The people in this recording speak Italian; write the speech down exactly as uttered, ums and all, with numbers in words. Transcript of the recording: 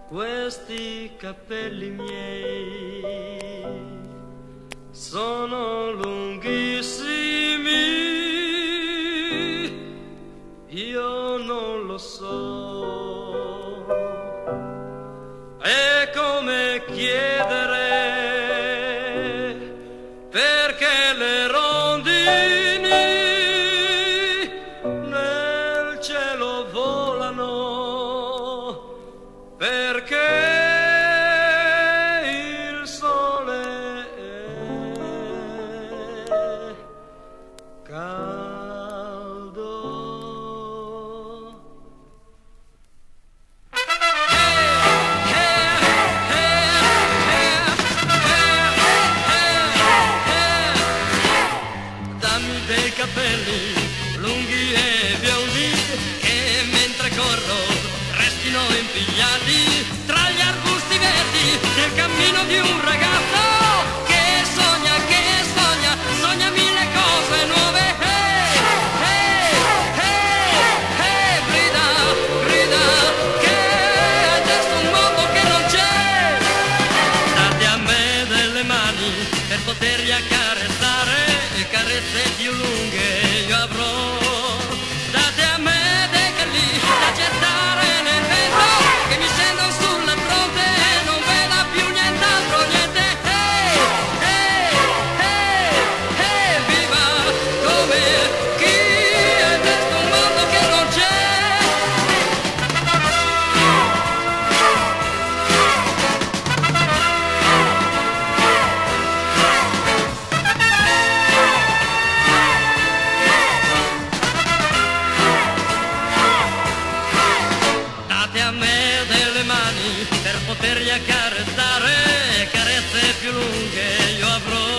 Questi capelli miei sono lunghissimi, io non lo so. È come chiedere perché le rondini nel cielo volano, perché il sole è caldo. Dammi dei capelli lunghi e biondi che mentre corro restino impigliati tra gli arbusti verdi nel cammino di un ragazzo che sogna, che sogna, sogna mille cose nuove. Hey, hey, hey, hey, grida, grida che adesso un mondo che non c'è. Date a me delle mani per poterli accarezzare, carezze più lunghe io avrò. Date a me dei capelli da gettare nel vento che mi scendono sulla fronte e non veda più nient'altro, niente. Hey, hey, hey, hey, viva come chi è questo un mondo che non c'è. Date a me delle mani per poterli accarezzare, carezze più lunghe io avrò.